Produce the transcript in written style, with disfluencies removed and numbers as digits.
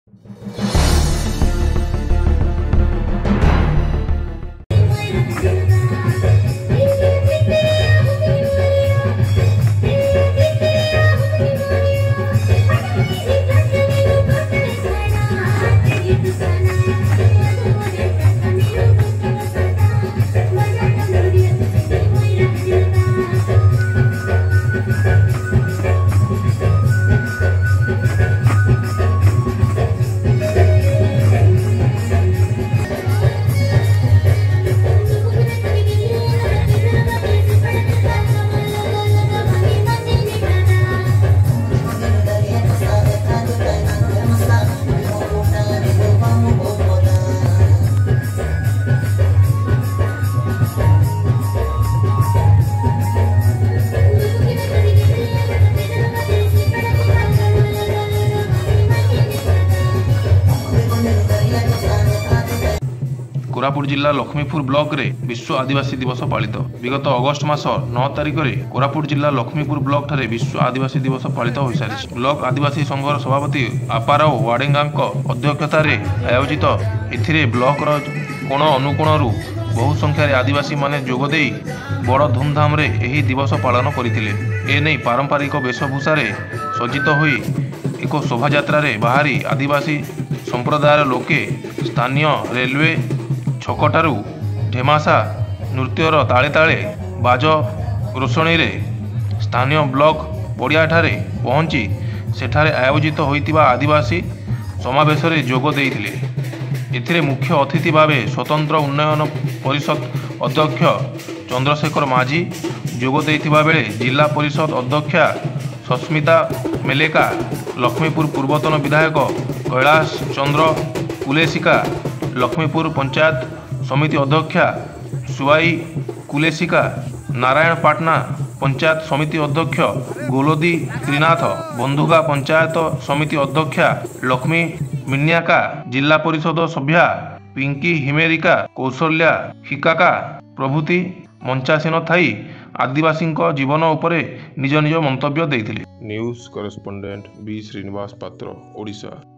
कोरापुट जिला लक्ष्मीपुर ब्लॉक रे विश्व आदिवासी दिवस पालित विगत अगस्ट मास 9 तारिख में कोरापुट जिला लक्ष्मीपुर ब्लॉक ठारे विश्व आदिवासी दिवस पालित हो सारी। ब्लॉक आदिवासी संघर सभापति आपाराव वाडेंगा अध्यक्षता आयोजित एथिरे ब्लॉक कोण अनुकोणरू बहु संख्यार आदिवासी माने जोगदे बड़ धूमधाम रे एही दिवस पालन करथिले। एने पारंपरिक वेशभूषा सज्जित होई एक शोभायात्रा बाहरी आदिवासी संप्रदायर लोके स्थानीय रेलवे छकटारू ढेमासा नृत्यर ताले ताले बाज रोषणी रे स्थानीय ब्लॉक पड़िया ठारे पहुंची सेठारे आयोजित होइतिबा आदिवासी समावेश रे जोग देइथिले। एथिरे मुख्य अतिथि भावे स्वतंत्र उन्नयन परिषद अध्यक्ष चंद्रशेखर माझी जोग देइथिबा बेले जिला परिषद अध्यक्षा सस्मिता मेलेका, लक्ष्मीपुर पूर्वतन विधायक कैलाश चंद्र कुलेसिका, लक्ष्मीपुर पंचायत समिति अध्यक्षा सुवाई कुलेसिका, नारायण पाटना पंचायत समिति अध्यक्ष गोलोदी त्रिनाथ, बंधुगा पंचायत समिति अध्यक्षा लक्ष्मी मिन्याका, जिला परिषद सभ्या पिंकी हिमेरिका, कौशल्या हिकाका प्रभृति मंचासीन थाई आदिवासी जीवन उपरे निज निज मंतव्य देइथिले। News correspondent B Srinivas Patra, Odisha.